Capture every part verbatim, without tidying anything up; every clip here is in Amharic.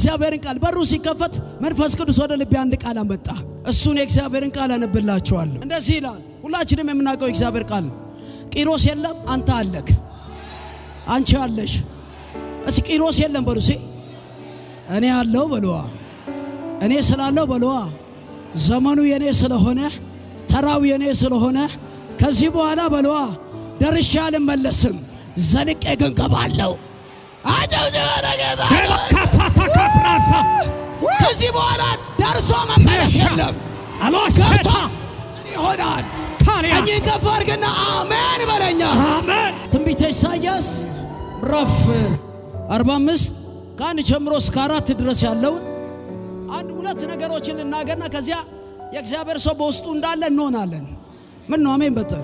የእግዚአብሔርን ቃል በሩ ሲከፈት መንፈስ ቅዱስ ወደ ልቤ አንድ ቃል አመጣ እሱን የእግዚአብሔርን ቃል አነብላችኋለሁ እንደዚህ ይላል ሁላችንም የምናውቀው የእግዚአብሔር ቃል ቂሮስ የለም አንተ አለክ አንቺ አለሽ እስ ቂሮስ የለም በሩሲ እኔ አለው በለዋ እኔ ስላለው በለዋ ዘመኑ የኔ ስለሆነ ተራው የኔ ስለሆነ ከዚህ በኋላ በለዋ ደርሻ አልመለስም ዘልቄ ግን ገባለሁ አጀውጀው ነገዳ ካፋታ ካፕራሳ ከዚህ በኋላ ደርሶ መመለስ የለም አሎሸታ ይሆናል ታሪያ እኔ ከፈርግና አሜን በለኛ አሜን ትንቢተ ኢሳይያስ ምዕራፍ አርባ አምስት ካን ጀምሮ እስከ አራት ድረስ ያለው አንድ ሁለት ነገሮችን እናገርና ከዚያ የእግዚአብሔር ሰው በውስጡ እንዳለ እንሆናለን ምን ነው አሜን በተን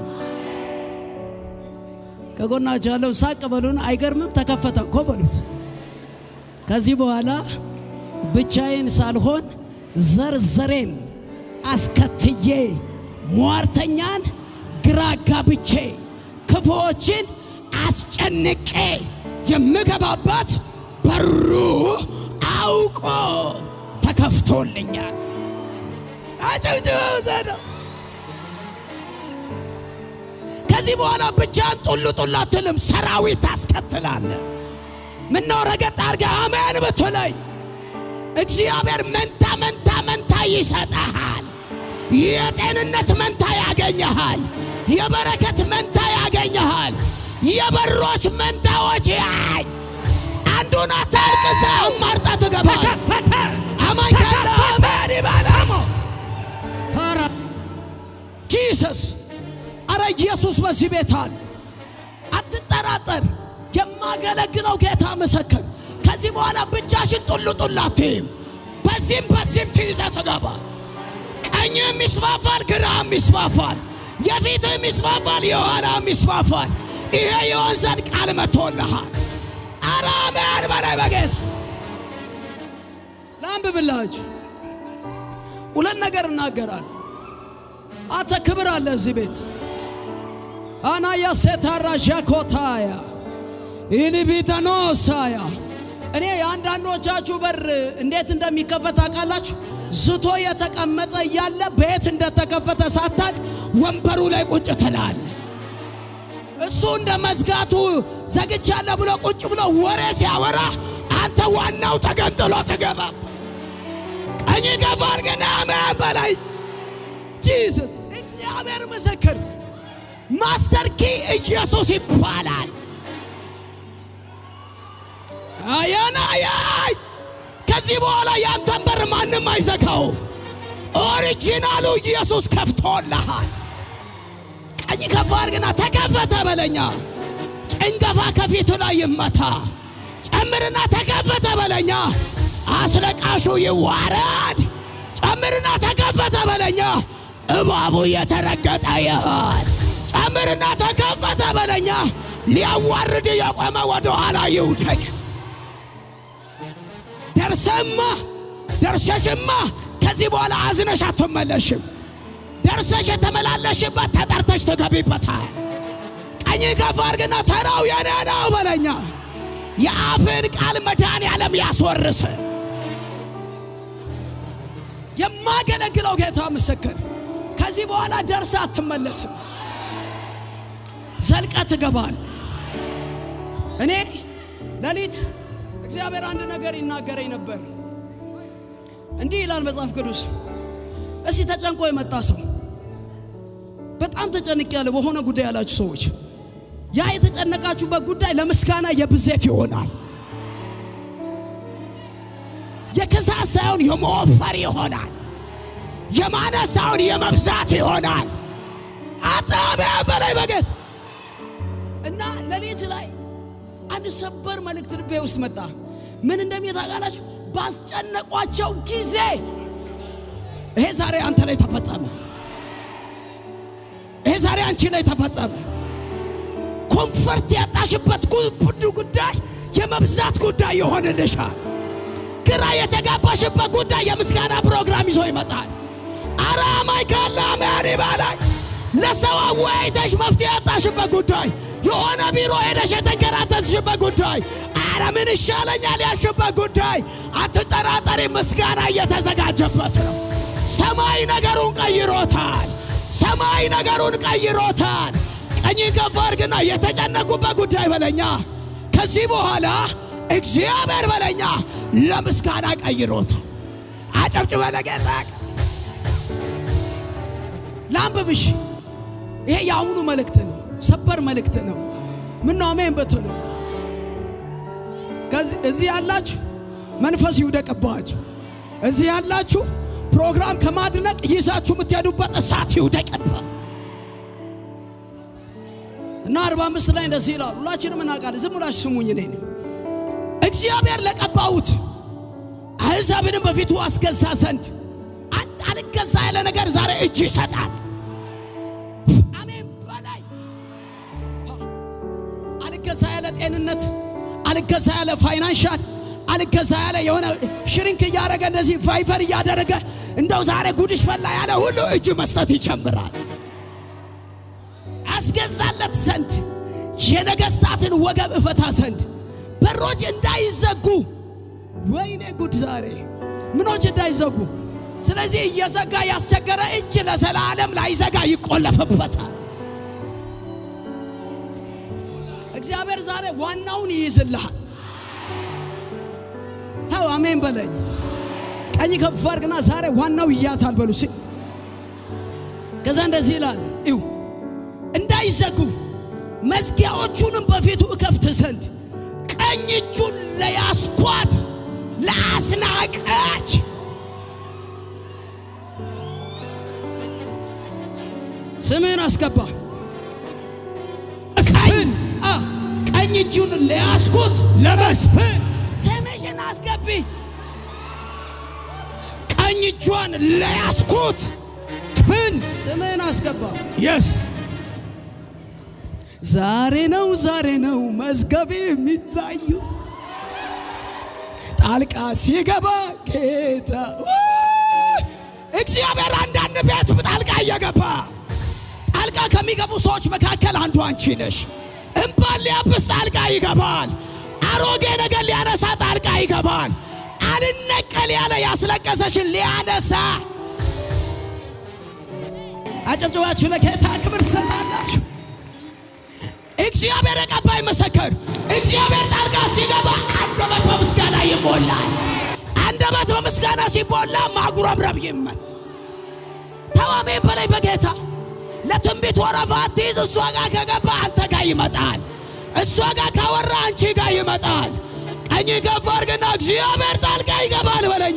ከጎናቸው ያለው ሳቅ በሉን አይገርምም ተከፈተ እኮ በሉት ከዚህ በኋላ ብቻዬን ሳልሆን ዘርዘሬን አስከትዬ ሟርተኛን ግራጋብቼ ክፉዎችን አስጨንቄ የምገባባት በሩ አውቆ ተከፍቶልኛል አጨውጨው ዘዶ ከዚህ በኋላ ብቻን ጡሉ ጡላ አትልም ሰራዊት አስከትላለ ምን ነው ረገጥ አርጋ አሜን በተለይ እግዚአብሔር መንታ መንታ መንታ ይሰጣል የጤንነት መንታ ያገኛል የበረከት መንታ ያገኛል የበሮች መንታዎች ያይ አንዱን አታርቅሳ ማርጣ ተገባ ተከፈተ አማን ካለ አሜን ይባላል ፈራ ጂሰስ አረ ኢየሱስ በዚህ ቤት አለ አትጠራጠር የማገለግለው ጌታ መሰከር ከዚህ በኋላ ብቻሽን ጡሉ ጡላትም በዚህም በዚህም ትይዘ ተገባ ቀኝም ይስፋፋል ግራም ይስፋፋል የፊትም ይስፋፋል የኋላም ይስፋፋል ይሄ የወንዘን ቃል መጥቶልሃል አራማን በላይ በጌታ ላምብብላችሁ ሁለት ነገር እናገራለሁ አተ ክብር አለ እዚህ ቤት አናያ ሰታራ ጃኮታያ ኢሊቢታኖሳያ እኔ አንዳንዶቻችሁ በር እንዴት እንደሚከፈት አቃላችሁ ዝቶ የተቀመጠ ያለ ቤት እንደተከፈተ ሳታቅ ወንበሩ ላይ ቁጭ ተላል እሱ እንደ መዝጋቱ ዘግቻለ ብሎ ቁጭ ብሎ ወሬ ሲያወራ አንተ ዋናው ተገንጥሎ ተገባበት ቀኝ ገፋር ገና ማባላይ ጂሰስ እግዚአብሔር መሰከር ማስተር ኪ ኢየሱስ ይባላል አያና አያይ ከዚህ በኋላ ያንተን በር ማንም አይዘጋው ኦሪጂናሉ ኢየሱስ ከፍቶልሃል ቀኝ ከፋር ገና ተከፈተ በለኛ ጭንገፋ ከፊቱ ላይ ይመታ ጨምርና ተከፈተ በለኛ አስለቃሹ ይዋረድ ጨምርና ተከፈተ በለኛ እባቡ የተረገጠ ይሁን ጨምርና ተከፈተ በለኛ ሊያዋርድ የቆመ ወደ ኋላ ይውደቅ ደርሰማ ደርሰሽማ ከዚህ በኋላ አዝነሽ አትመለሽም ደርሰሽ ተመላለሽበት ተጠርተሽ ተገቢበታል ቀኝ ከፋር ገና ተራው ያና ነው በለኛ የአፍን ቃል መዳን ያለም ያስወርስ የማገለግለው ጌታ መሰከር ከዚህ በኋላ ደርሰ አትመለስም ዘልቀት ገባል እኔ ለሊት እግዚአብሔር አንድ ነገር ይናገረኝ ነበር እንዲህ ይላል መጽሐፍ ቅዱስ እሺ ተጨንቆ የመጣ ሰው በጣም ተጨንቅ ያለ በሆነ ጉዳይ ያላችሁ ሰዎች ያ የተጨነቃችሁበት ጉዳይ ለምስጋና የብዜት ይሆናል የከሳት ሳይሆን የመወፈር ይሆናል የማነስ ሳይሆን የመብዛት ይሆናል አጣበ በላይ በጌት እና ለሊት ላይ አንድ ሰበር መልእክት ልቤ ውስጥ መጣ ምን እንደሚታቃላችሁ ባስጨነቋቸው ጊዜ ይሄ ዛሬ አንተ ላይ ተፈጸመ ይሄ ዛሬ አንቺ ላይ ተፈጸመ ኮንፈርት ያጣሽበት ጉዳይ የመብዛት ጉዳይ ይሆንልሻል ግራ የተጋባሽበት ጉዳይ የምስጋና ፕሮግራም ይዞ ይመጣል አራማይ ካላማሪ ባላይ ለሰው አዋይተሽ መፍትሄ ያጣሽበት ጉዳይ የሆነ ቢሮ ሄደሽ የተንከራተትሽበት ጉዳይ አረ ምን ይሻለኛል ያልሽበት ጉዳይ አትጠራጠሪ ምስጋና እየተዘጋጀበት ነው ሰማይ ነገሩን ቀይሮታል ሰማይ ነገሩን ቀይሮታል ቀኝ ከፍ አድርግና የተጨነቁበት ጉዳይ በለኛ ከዚህ በኋላ እግዚአብሔር በለኛ ለምስጋና ቀይሮታል አጨብጭበ ለጌታ ላምብብሽ ይሄ ያውኑ መልእክት ነው ሰበር መልእክት ነው ምን ነው አሜን በተሉ ከዚህ እዚህ ያላችሁ መንፈስ ይውደቅባችሁ እዚህ ያላችሁ ፕሮግራም ከማድነቅ ይዛችሁ የምትሄዱበት እሳት ይውደቅባ እና አርባ አምስት ላይ እንደዚህ ይላል ሁላችንም እናውቃለን ዝም ብላችሁ ስሙኝ ነኝ እግዚአብሔር ለቀባውት አሕዛብንም በፊቱ አስገዛ ዘንድ አንተ አልገዛ ያለ ነገር ዛሬ እጅ ይሰጣል አሜን በላይ አልገዛ ያለ ጤንነት አልገዛ ያለ ፋይናንሻል አልገዛ ያለ የሆነ ሽሪንክ ያረገ እንደዚህ ፋይፈር ያደረገ እንደው ዛሬ ጉድሽ ፈላ ያለ ሁሉ እጅ መስጠት ይጀምራል አስገዛለት ዘንድ የነገስታትን ወገብ እፈታ ዘንድ በሮች እንዳይዘጉ ወይኔ ጉድ ዛሬ ምኖች እንዳይዘጉ ስለዚህ እየዘጋ ያስቸገረ እጅ ለዘላለም ላይዘጋ ይቆለፍበታል እግዚአብሔር ዛሬ ዋናውን ይይዝልሃል ታው አሜን በለኝ ቀኝ ከፍ አድርግና ዛሬ ዋናው ይያዛል በሉ ሲ ከዛ እንደዚህ ይላል እዩ እንዳይዘጉ መዝጊያዎቹንም በፊቱ እከፍት ዘንድ ቀኝ እጁን ለያስኳት ለአስናቀች ስምን አስገባ ቀኝ አ ቀኝ እጁን ለያስኩት ለመስፍን ስምሽን አስገቢ ቀኝ እጁን ለያስኩት ፍን ስምን አስገባ yes ዛሬ ነው ዛሬ ነው መዝገብ የሚታዩ ጣልቃ ሲገባ ጌታ እግዚአብሔር አንዳንድ ቤት ጣልቃ እየገባ ጣልቃ ከሚገቡ ሰዎች መካከል አንዱ አንቺ ነሽ እንባል ሊያብስ ጣልቃ ይገባል አሮጌ ነገር ሊያነሳ ጣልቃ ይገባል አልነቀል ያለ ያስለቀሰሽን ሊያነሳ አጨብጭባችሁ ለጌታ ክብር ትሰጣላችሁ እግዚአብሔር ቀባይ መሰከር እግዚአብሔር ጣልቃ ሲገባ አንደበት በምስጋና ይሞላል አንደበት በምስጋና ሲሞላ ማጉረምረም ይመት ተዋሜን በላይ በጌታ ለትንቢት ወረፋ ትይዝ እሷ ጋር ከገባ አንተ ጋር ይመጣል እሷ ጋር ካወራ አንቺ ጋር ይመጣል ቀኝ ከፍ አድርግና እግዚአብሔር ጣልቃ ይገባል በለኛ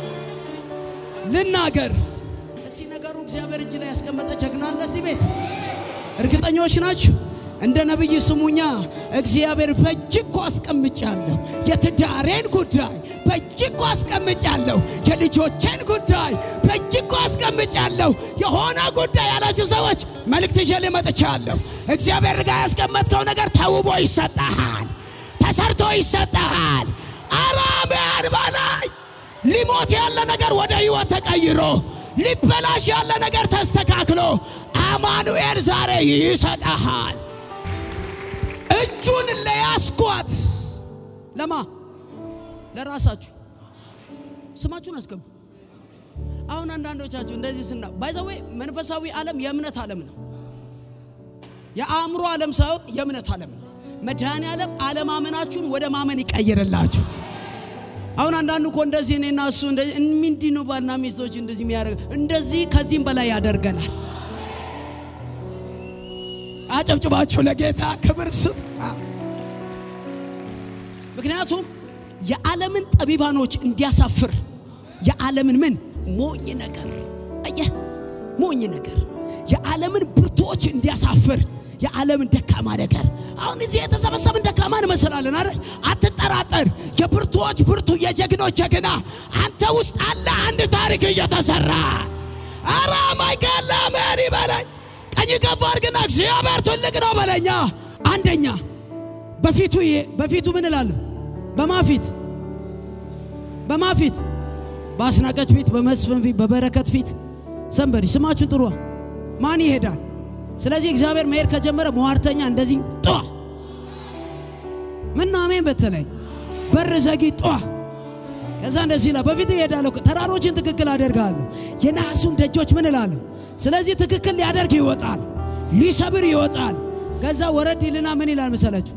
ልናገር እዚህ ነገሩ እግዚአብሔር እጅ ላይ ያስቀመጠ ጀግና አለ እዚህ ቤት እርግጠኞች ናችሁ እንደ ነብይ ስሙኛ እግዚአብሔር በእጅኮ አስቀምጫለሁ የትዳሬን ጉዳይ በእጅኮ አስቀምጫለሁ የልጆቼን ጉዳይ በእጅኮ አስቀምጫለሁ የሆነ ጉዳይ ያላችሁ ሰዎች መልእክት ይዤ መጥቻለሁ እግዚአብሔር ጋር ያስቀመጥከው ነገር ተውቦ ይሰጣል ተሰርቶ ይሰጣል አራማን ባላይ ሊሞት ያለ ነገር ወደ ህይወት ተቀይሮ ሊበላሽ ያለ ነገር ተስተካክሎ አማኑኤል ዛሬ ይሰጣል እጁን ለያስኳት ለማ ለራሳችሁ ስማችሁን አስገቡ አሁን አንዳንዶቻችሁ እንደዚህ ስና ባይዘው መንፈሳዊ ዓለም የእምነት ዓለም ነው የአእምሮ ዓለም ሳይሆን የእምነት ዓለም ነው መድኃኔ ዓለም ዓለማመናችሁን ወደ ማመን ይቀይርላችሁ አሁን አንዳንዱ እኮ እንደዚህ እኔና እሱ እንደዚህ ምንድነው ባልና ሚስቶች እንደዚህ የሚያደርግ እንደዚህ ከዚህም በላይ ያደርገናል አጨብጭባችሁ ለጌታ ክብር ስጥ ምክንያቱም የዓለምን ጠቢባኖች እንዲያሳፍር የዓለምን ምን ሞኝ ነገር አየ ሞኝ ነገር የዓለምን ብርቶች እንዲያሳፍር የዓለምን ደካማ ነገር አሁን እዚህ የተሰበሰበን ደካማን መሰላለን አይደል አትጠራጠር የብርቶች ብርቱ የጀግኖች ጀግና አንተ ውስጥ አለ አንድ ታሪክ እየተሰራ አራ ማይካላ ማሪ በላይ ቀኝ ከፍ አድርግና እግዚአብሔር ትልቅ ነው በለኛ አንደኛ በፊቱ በፊቱ ምን እላለሁ በማፊት በማፊት ባስናቀች ፊት በመስፈን ፊት በበረከት ፊት ሰንበሪ ስማችሁን ጥሩ ማን ይሄዳል ስለዚህ እግዚአብሔር መሄድ ከጀመረ ሟርተኛ እንደዚህ ጧ ምን ነው አሜን በተለይ በር ዘጊ ጧ ከዛ እንደዚህ ይላል በፊት ይሄዳል ተራሮችን ትክክል አደርጋለሁ የናሱን ደጆች ምን እላለሁ ስለዚህ ትክክል ሊያደርግ ይወጣል ሊሰብር ይወጣል ከዛ ወረድ ይልና ምን ይላል መሰላችሁ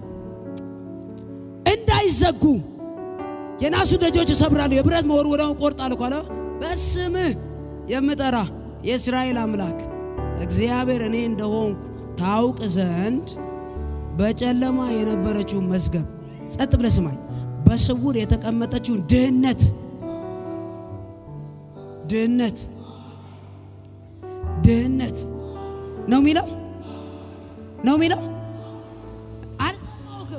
እንዳይዘጉ የናሱ ደጆች ሰብራለሁ የብረት መወርወሪያውን ቆርጣለሁ ካለ በስምህ የምጠራ የእስራኤል አምላክ እግዚአብሔር እኔ እንደሆንኩ ታውቅ ዘንድ በጨለማ የነበረችው መስገብ ጸጥ ብለህ ስማኝ በስውር የተቀመጠችው ድህነት ድህነት ድህነት ነው ሚለው ነው ሚለው አልሰማውክም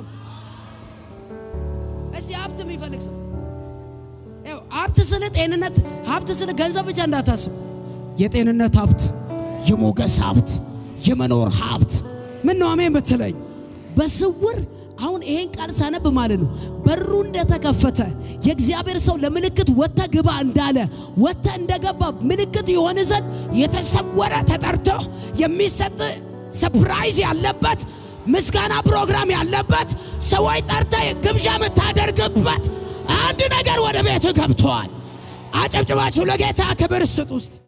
እሺ ሀብት የሚፈልግ ሰው ያው ሀብት ስለ ጤንነት ሀብት ስለ ገንዘብ ብቻ እንዳታስብ የጤንነት ሀብት የሞገስ ሀብት የመኖር ሀብት ምን ነው አሜን በተለይ በስውር አሁን ይሄን ቃል ሳነብ ማለት ነው በሩ እንደተከፈተ የእግዚአብሔር ሰው ለምልክት ወጣ ግባ እንዳለ ወጣ እንደገባ ምልክት ይሆን ዘንድ የተሰወረ ተጠርቶ የሚሰጥ ሰርፕራይዝ ያለበት ምስጋና ፕሮግራም ያለበት ሰዎች ጠርተ ግብዣ መታደርግበት አንድ ነገር ወደ ቤቱ ገብቷል አጨብጭባችሁ ለጌታ ክብር ስጡ